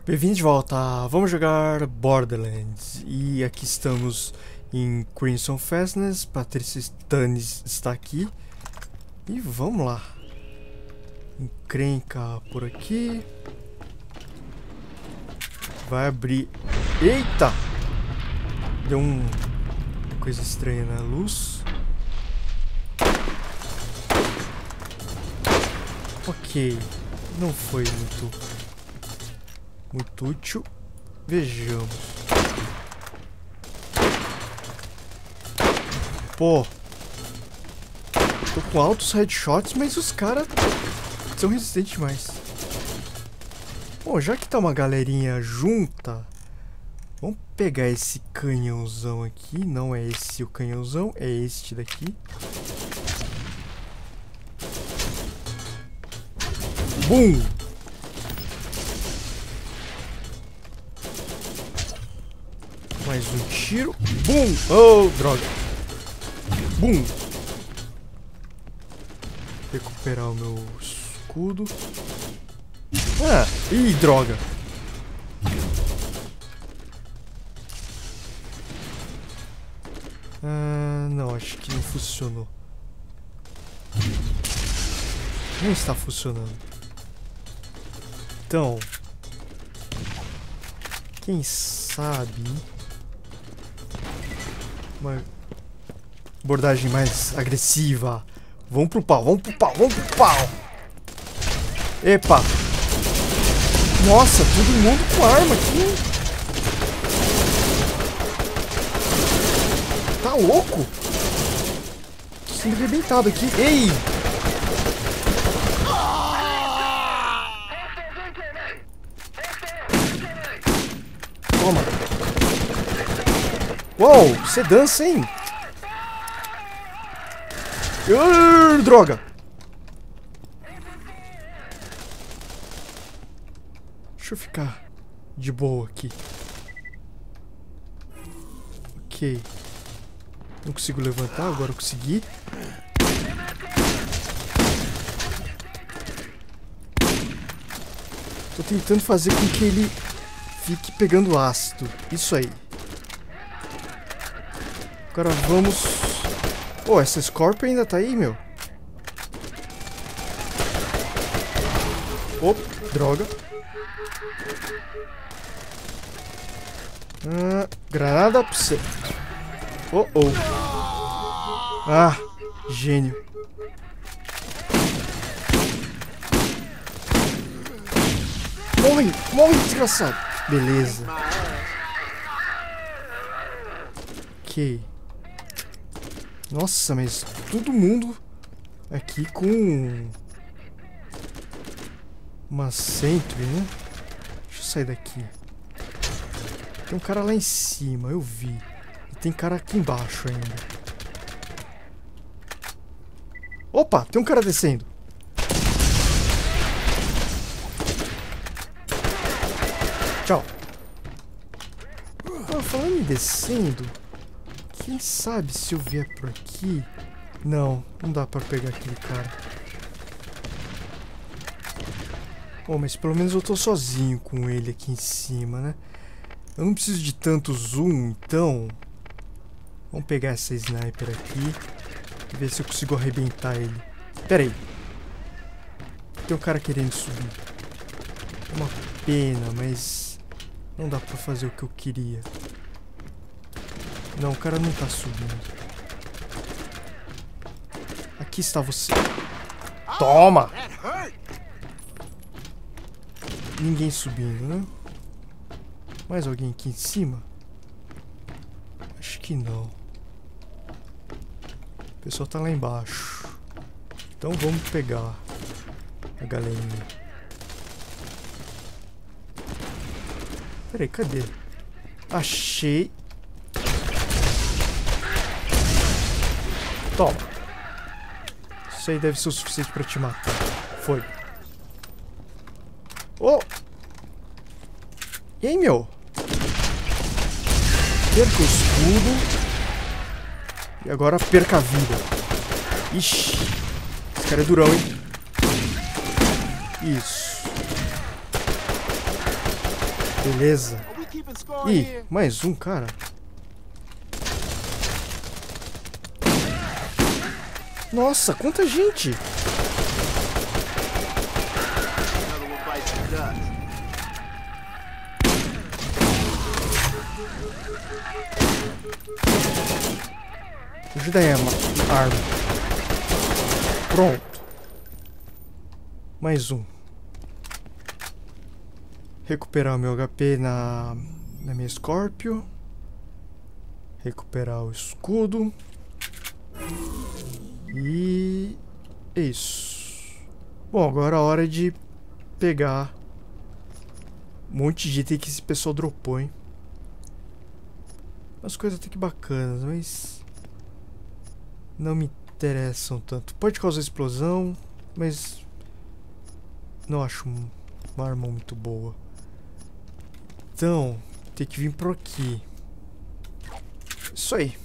Bem-vindos de volta, vamos jogar Borderlands e aqui estamos em Crimson Fastness. Patrícia Stannis está aqui e vamos lá. Encrenca por aqui. Vai abrir. Eita! Deu uma coisa estranha na luz. Ok, não foi muito útil. Vejamos. Pô, tô com altos headshots, mas os caras são resistentes demais. Bom, já que tá uma galerinha junta, vamos pegar esse canhãozão aqui. Não é esse o canhãozão, é este daqui. Bum! Mais um tiro. Bum! Oh, droga! Bum! Recuperar o meu escudo. Ah! Ih, droga! Ah, não, acho que não funcionou. Não está funcionando. Então, quem sabe uma abordagem mais agressiva. Vamos pro pau, vamos pro pau, vamos pro pau. Epa! Nossa, todo mundo com arma aqui. Tá louco? Tô sendo arrebentado aqui. Ei! Toma. Uou, você dança, hein? Droga! Deixa eu ficar de boa aqui. Ok. Não consigo levantar, agora eu consegui. Tô tentando fazer com que ele fique pegando ácido. Isso aí. Agora vamos... Oh, essa Scorpion ainda tá aí, meu. Opa, droga. Granada pra você. Oh, oh. Ah, gênio. Morre, morre, desgraçado. Beleza. Ok. Nossa, mas todo mundo aqui com uma Sentry, né? Deixa eu sair daqui. Tem um cara lá em cima, eu vi. E tem cara aqui embaixo ainda. Opa, tem um cara descendo. Tchau. Ah, falando em descendo, quem sabe se eu vier por aqui... Não, não dá pra pegar aquele cara. Bom, mas pelo menos eu tô sozinho com ele aqui em cima, né? Eu não preciso de tanto zoom, então... Vamos pegar essa sniper aqui e ver se eu consigo arrebentar ele. Pera aí. Tem um cara querendo subir. É uma pena, mas... Não dá pra fazer o que eu queria. Não, o cara não tá subindo. Aqui está você. Toma! Ninguém subindo, né? Mais alguém aqui em cima? Acho que não. O pessoal tá lá embaixo. Então vamos pegar a galerinha. Peraí, cadê? Achei. Toma. Isso aí deve ser o suficiente pra te matar. Foi. Oh! E aí, meu? Perca o escudo. E agora perca a vida. Ixi. Esse cara é durão, hein? Isso. Beleza. Ih, mais um, cara. Nossa, quanta gente! Ajuda aí a arma. Pronto. Mais um. Recuperar o meu HP na minha Scorpio. Recuperar o escudo. E é isso. Bom, agora é a hora de pegar um monte de item que esse pessoal dropou, hein? Umas coisas até que bacanas, mas não me interessam tanto. Pode causar explosão, mas não acho uma arma muito boa. Então, tem que vir por aqui. Isso aí.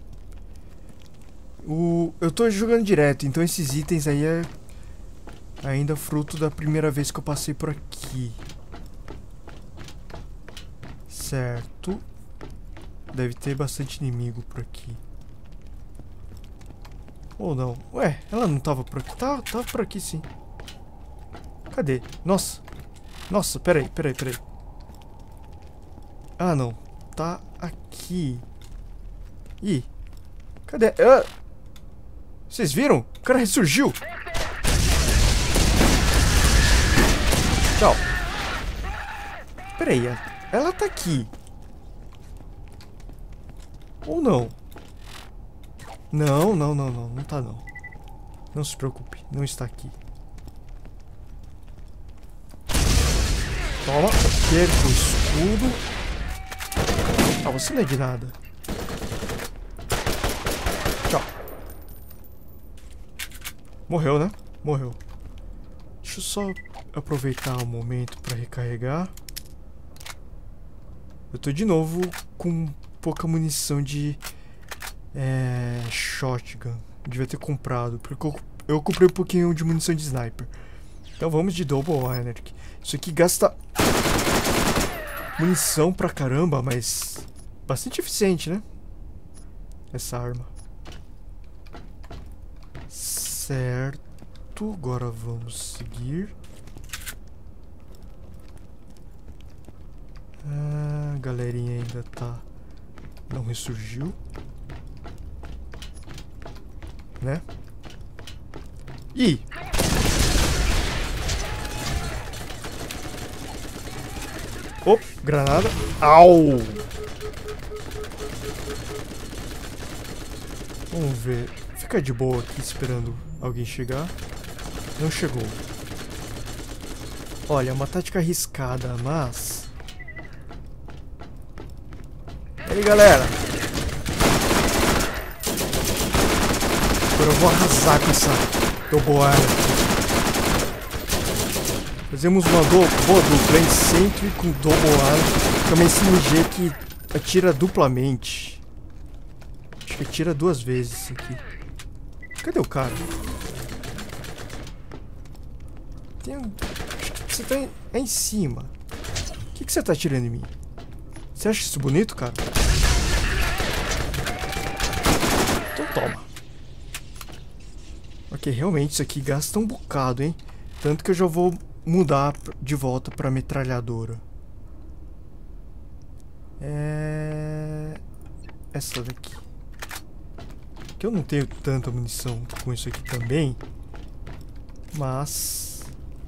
Eu tô jogando direto, então esses itens aí é ainda fruto da primeira vez que eu passei por aqui. Certo. Deve ter bastante inimigo por aqui. Ou não? Ué, ela não tava por aqui? Tava por aqui sim. Cadê? Nossa. Nossa, peraí. Ah, não. Tá aqui. Ih. Cadê? Vocês viram? O cara ressurgiu. Tchau. Peraí, ela tá aqui. Ou não? Não tá não. Não se preocupe, não está aqui. Toma, perca o escudo. Ah, você não é de nada. Tchau. Morreu, né? Morreu. Deixa eu só aproveitar o momento para recarregar. Eu tô de novo com pouca munição de shotgun. Devia ter comprado, porque eu comprei um pouquinho de munição de sniper. Então vamos de Double Anarchy. Isso aqui gasta munição pra caramba, mas bastante eficiente, né? Essa arma. Certo, agora vamos seguir. A galerinha ainda tá... não ressurgiu. Né? Ih! Oh, granada. Au! Vamos ver. Fica de boa aqui esperando alguém chegar. Não chegou. Olha, é uma tática arriscada, mas... E aí, galera? Agora eu vou arrasar com essa Double Anarchy. Fazemos uma boa dupla, hein? Sempre com Double Anarchy. Também SMG que atira duplamente. Acho que atira 2 vezes isso aqui. Cadê o cara? Acho que você tá aí em cima. O que você tá atirando em mim? Você acha isso bonito, cara? Então toma. Ok, realmente isso aqui gasta um bocado, hein? Tanto que eu já vou mudar de volta pra metralhadora. Essa daqui. Que eu não tenho tanta munição com isso aqui também. Mas...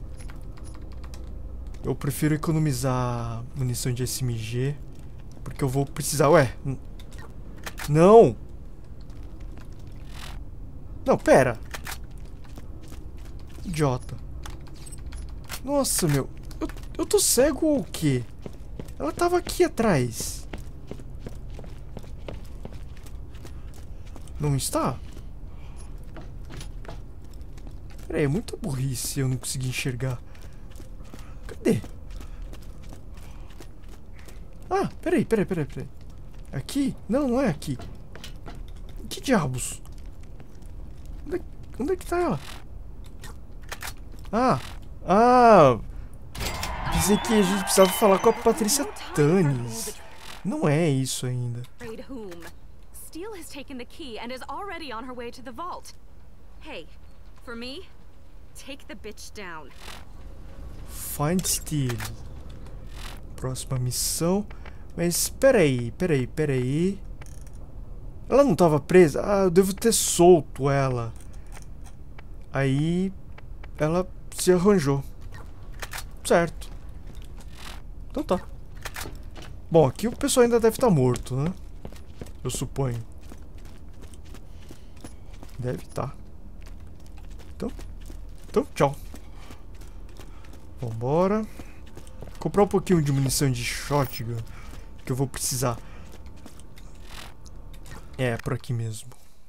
eu prefiro economizar munição de SMG. Porque eu vou precisar... Ué! Não! Não, pera! Idiota. Nossa, meu. Eu tô cego ou o quê? Ela tava aqui atrás. Não está? Pera aí, é muita burrice eu não consegui enxergar. Cadê? Ah, peraí. Aqui? Não, não é aqui. Que diabos? Onde é que tá ela? Ah! Pensei que a gente precisava falar com a Patrícia Tannis. Não é isso ainda. Steele has taken the key and is already on her way to the vault. Hey, for me, take the bitch down. Find Steele. Próxima missão. Mas peraí. Ela não tava presa? Ah, eu devo ter solto ela. Aí ela se arranjou. Certo. Então tá. Bom, aqui o pessoal ainda deve estar morto, né? Eu suponho. Deve estar. Então, tchau. Vambora. Comprar um pouquinho de munição de shotgun, que eu vou precisar. É, por aqui mesmo.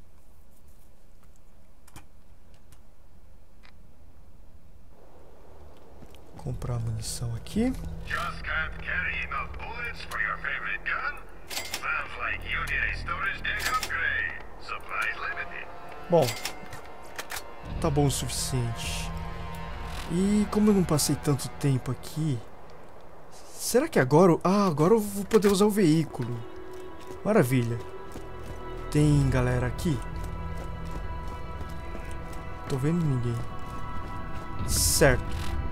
Comprar munição aqui. Just can't carry enough bullets for your favorite gun? Sounds like you need a storage deck upgrade. Supplies limited. Bom, tá bom o suficiente. E como eu não passei tanto tempo aqui, será que agora... Ah, agora eu vou poder usar o veículo. Maravilha. Tem galera aqui? Tô vendo ninguém. Certo.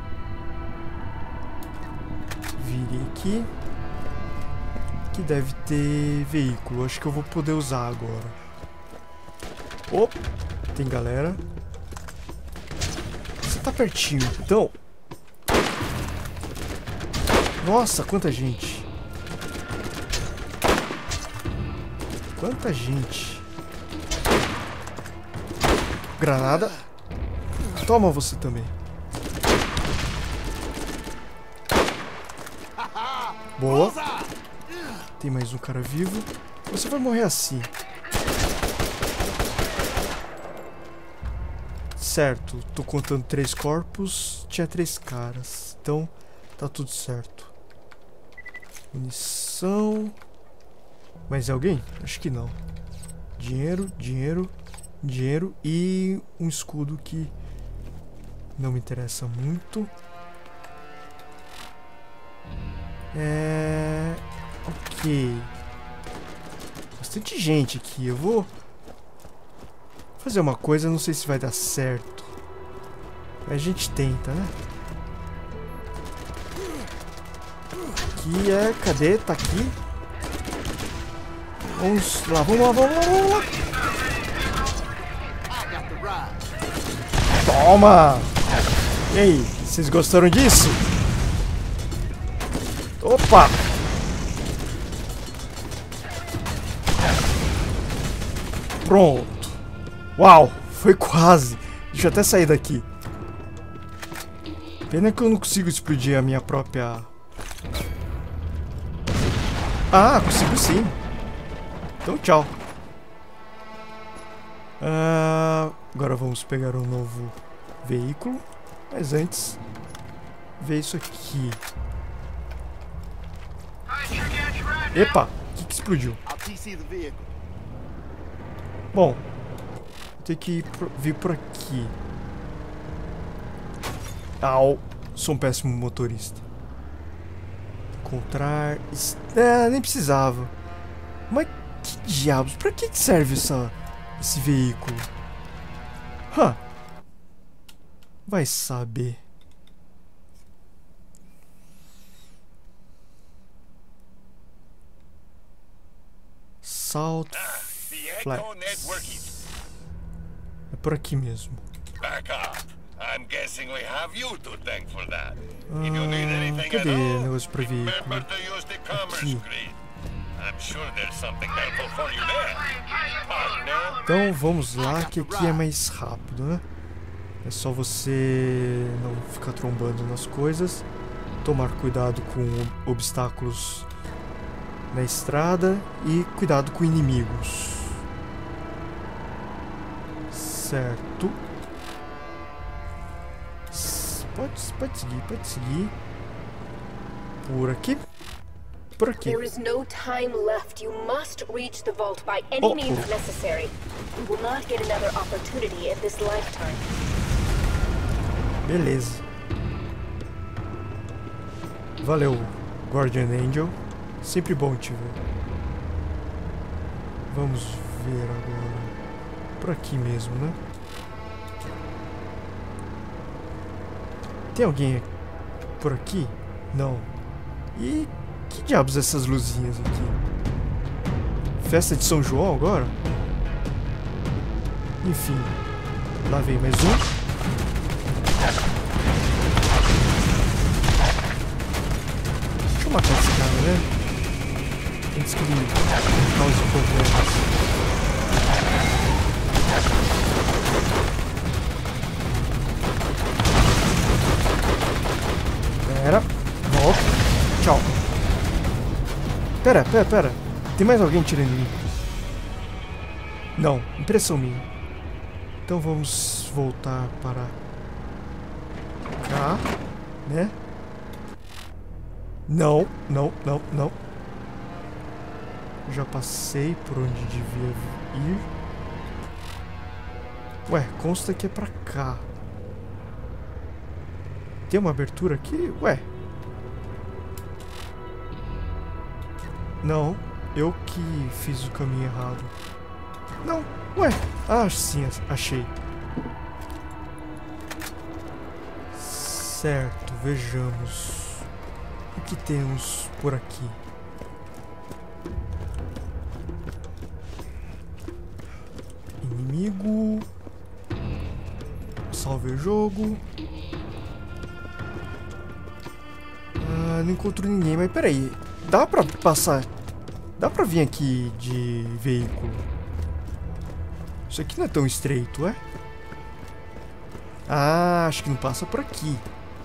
Virei aqui. Que deve ter veículo. Acho que eu vou poder usar agora. Opa, tem galera. Você tá pertinho, então. Nossa, quanta gente. Quanta gente. Granada. Toma você também. Boa. Tem mais um cara vivo. Você vai morrer assim. Certo, tô contando 3 corpos. Tinha 3 caras. Então, tá tudo certo. Munição. Mais alguém? Acho que não. Dinheiro, dinheiro, dinheiro. E um escudo que não me interessa muito. Ok. Bastante gente aqui. Eu vou fazer uma coisa, não sei se vai dar certo. Mas a gente tenta, né? Aqui é... Cadê? Tá aqui. Vamos lá, vamos lá, vamos lá, vamos lá. Toma! E aí, vocês gostaram disso? Opa! Pronto. Uau, foi quase. Deixa eu até sair daqui. Pena que eu não consigo explodir a minha própria... Ah, consigo sim. Então tchau. Agora vamos pegar um novo veículo. Mas antes, ver isso aqui. Epa, o que explodiu? Bom, vou ter que vir por aqui. Au, sou um péssimo motorista. Encontrar... nem precisava. Mas que diabos, pra que serve esse veículo? Vai saber. Salt Flats. É por aqui mesmo. Cadê o negócio para veículo? Aqui. Então vamos lá, que aqui é mais rápido, né? É só você não ficar trombando nas coisas. Tomar cuidado com obstáculos na estrada e cuidado com inimigos. Certo. Pode seguir. Por aqui. Por aqui. There is no time left. You must reach the vault by any means necessary. We will not get another opportunity in this lifetime. Beleza. Valeu, Guardian Angel. Sempre bom te ver. Vamos ver agora. Por aqui mesmo, né? Tem alguém por aqui? Não. E que diabos essas luzinhas aqui? Festa de São João agora? Enfim. Lá vem mais um. Deixa eu matar esse cara, né? Antes que ele cause problemas. Pera, volta. Tchau. Pera. Tem mais alguém tirando em mim? Não, impressão minha. Então vamos voltar para cá, né? Não. Já passei por onde devia ir. Ué, consta que é pra cá. Tem uma abertura aqui? Ué. Não, eu que fiz o caminho errado. Não, ué. Ah, sim, achei. Certo, vejamos. O que temos por aqui? Inimigo. Salve o jogo. Ah, não encontro ninguém, mas peraí. Dá pra passar... Dá pra vir aqui de veículo. Isso aqui não é tão estreito, é? Ah, acho que não passa por aqui.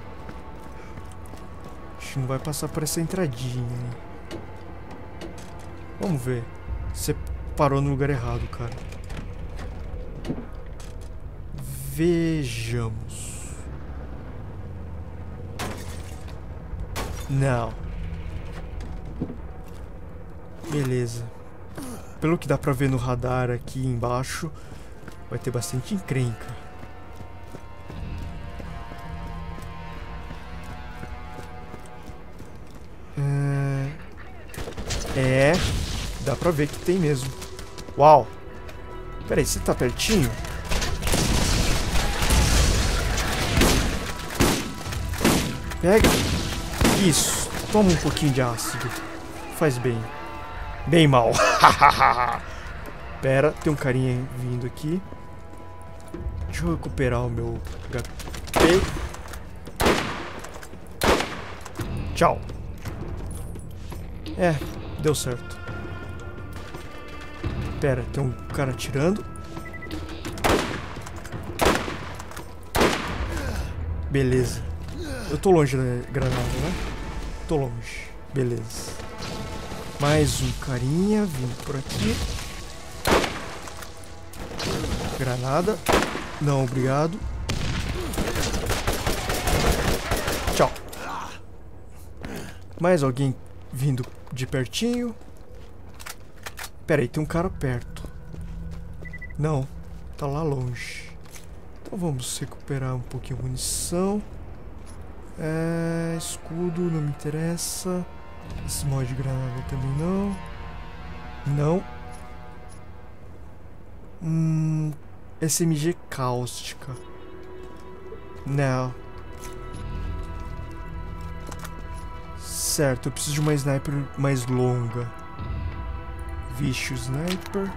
Acho que não vai passar por essa entradinha. Vamos ver. Você parou no lugar errado, cara. Vejamos. Não. Beleza. Pelo que dá pra ver no radar aqui embaixo, vai ter bastante encrenca. Dá pra ver que tem mesmo. Uau. Pera aí, você tá pertinho? Pega. Isso. Toma um pouquinho de ácido. Faz bem. Bem mal. Pera, tem um carinha vindo aqui. Deixa eu recuperar o meu HP. Tchau. Deu certo. Pera, tem um cara atirando. Beleza. Eu tô longe da granada, né? Tô longe. Beleza. Mais um carinha vindo por aqui. Granada. Não, obrigado. Tchau. Mais alguém vindo de pertinho. Pera aí, tem um cara perto. Não, tá lá longe. Então vamos recuperar um pouquinho de munição. Escudo não me interessa. Esse mod de granada também não. Não. SMG cáustica. Não. Certo, eu preciso de uma sniper mais longa. Vixe, o sniper.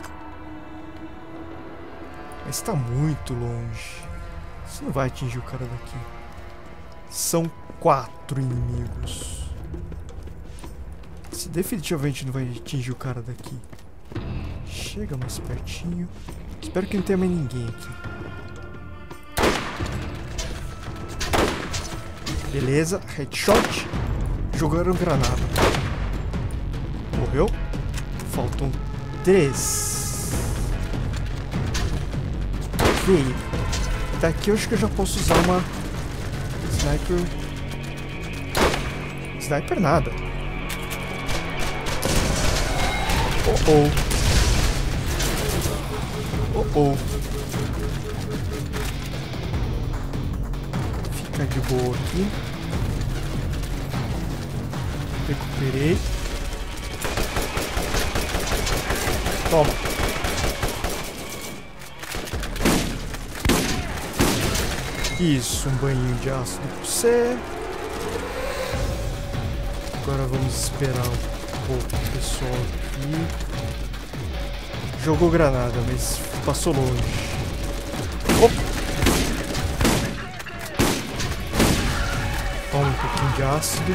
Mas tá muito longe. Você não vai atingir o cara daqui. São 4 inimigos. Você definitivamente não vai atingir o cara daqui. Chega mais pertinho. Espero que não tenha mais ninguém aqui. Beleza, headshot. Jogaram granada. Morreu. Faltam 3. Ok. Daqui eu acho que eu já posso usar uma sniper. Sniper nada. Oh. Fica de boa aqui. Recuperei. Toma. Isso, um banho de ácido pra você. Agora vamos esperar um pouco o pessoal aqui. Jogou granada, mas passou longe. Opa! Toma um pouquinho de ácido.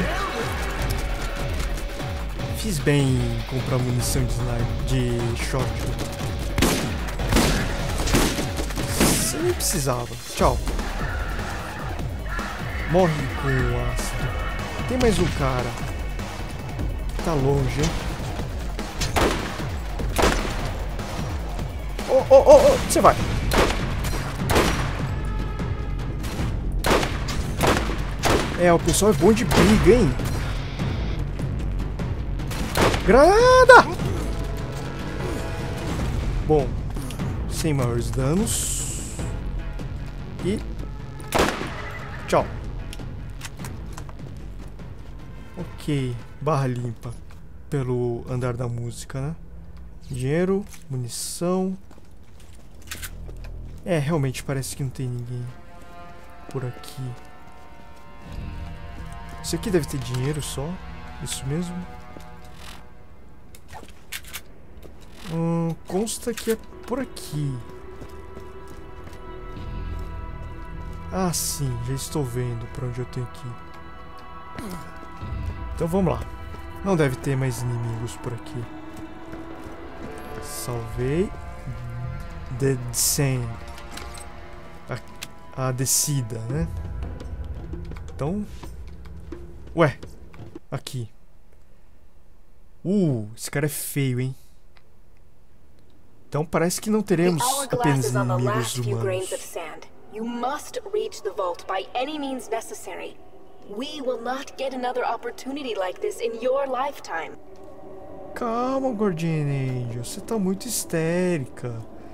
Fiz bem em comprar munição de sniper, de shotgun. Você nem precisava. Tchau. Morre com o ácido. Tem mais um cara. Tá longe, hein? Oh, você vai. É, o pessoal é bom de briga, hein? Granada! Bom, sem maiores danos. E... tchau. Ok, barra limpa. Pelo andar da música, né? Dinheiro, munição. É, realmente parece que não tem ninguém por aqui. Isso aqui deve ter dinheiro só. Isso mesmo. Consta que é por aqui. Ah, sim, já estou vendo para onde eu tenho que ir. Então vamos lá. Não deve ter mais inimigos por aqui. Salvei. The Descent. A descida, né? Então... ué. Aqui. Esse cara é feio, hein? Então parece que não teremos apenas inimigos humanos. You must reach the vault by any means necessary. We will not get another opportunity like this in your lifetime. Calma, Guardian Angel, você tá muito histérica.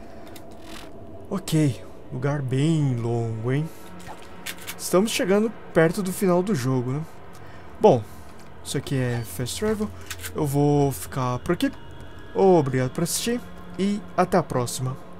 Ok, lugar bem longo, hein? Estamos chegando perto do final do jogo, né? Bom, isso aqui é Fast Travel. Eu vou ficar por aqui. Obrigado por assistir e até a próxima.